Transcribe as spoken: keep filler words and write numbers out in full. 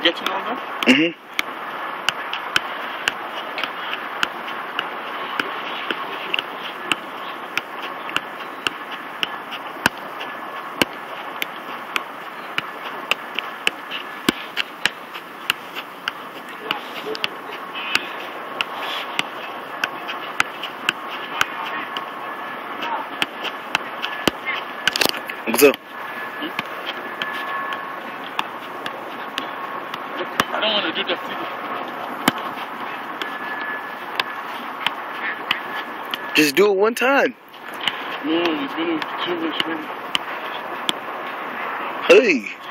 getting on that? Mm-hmm. What's up? I don't want to do that to you. Just do it one time. No, it's going to be too much money. Hey.